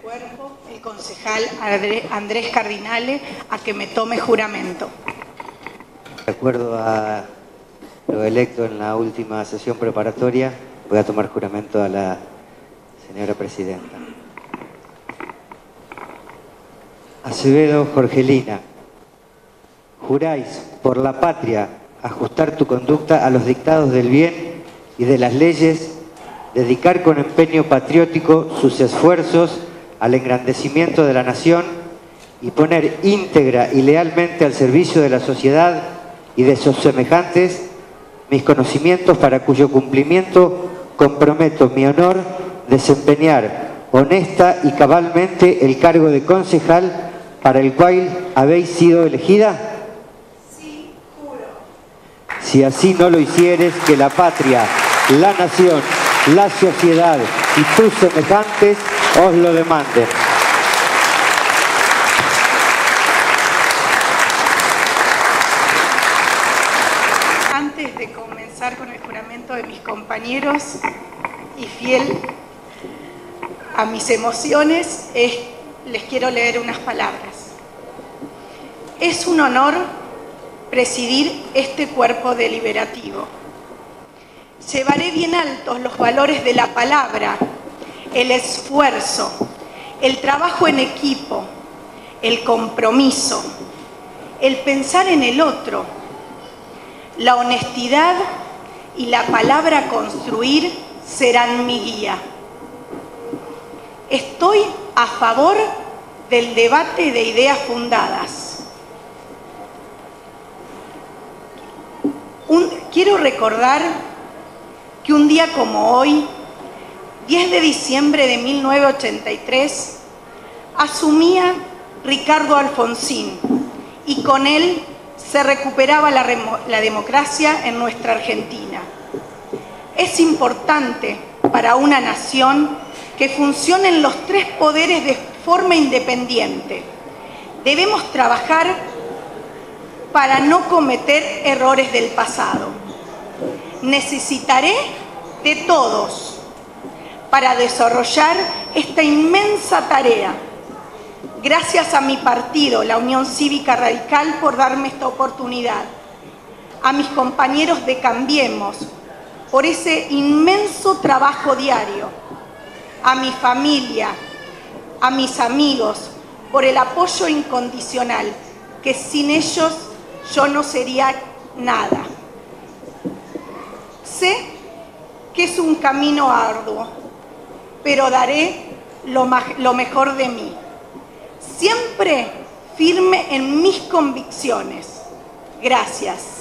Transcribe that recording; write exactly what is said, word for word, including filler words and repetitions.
cuerpo el concejal Andrés Cardinale a que me tome juramento. De acuerdo a lo electo en la última sesión preparatoria, voy a tomar juramento a la señora presidenta. Acevedo Jorgelina, juráis por la patria ajustar tu conducta a los dictados del bien y de las leyes, dedicar con empeño patriótico sus esfuerzos al engrandecimiento de la nación y poner íntegra y lealmente al servicio de la sociedad y de sus semejantes mis conocimientos, para cuyo cumplimiento comprometo mi honor desempeñar honesta y cabalmente el cargo de concejal para el cual habéis sido elegida? Sí, juro. Si así no lo hicieres, que la patria, la nación, la sociedad y tus semejantes os lo demanden. Antes de comenzar con el juramento de mis compañeros y fiel a mis emociones, es, les quiero leer unas palabras. Es un honor presidir este cuerpo deliberativo. Llevaré bien altos los valores de la palabra, el esfuerzo, el trabajo en equipo, el compromiso, el pensar en el otro, la honestidad y la palabra construir serán mi guía. Estoy a favor del debate de ideas fundadas. Un, quiero recordar que un día como hoy, diez de diciembre de mil novecientos ochenta y tres, asumía Ricardo Alfonsín y con él se recuperaba la, la democracia en nuestra Argentina. Es importante para una nación que funcionen los tres poderes de forma independiente. Debemos trabajar para no cometer errores del pasado. Necesitaré de todos para desarrollar esta inmensa tarea. Gracias a mi partido, la Unión Cívica Radical, por darme esta oportunidad. A mis compañeros de Cambiemos, por ese inmenso trabajo diario. A mi familia, a mis amigos, por el apoyo incondicional, que sin ellos yo no sería nada. Sé que es un camino arduo, pero daré lo, lo mejor de mí. Siempre firme en mis convicciones. Gracias.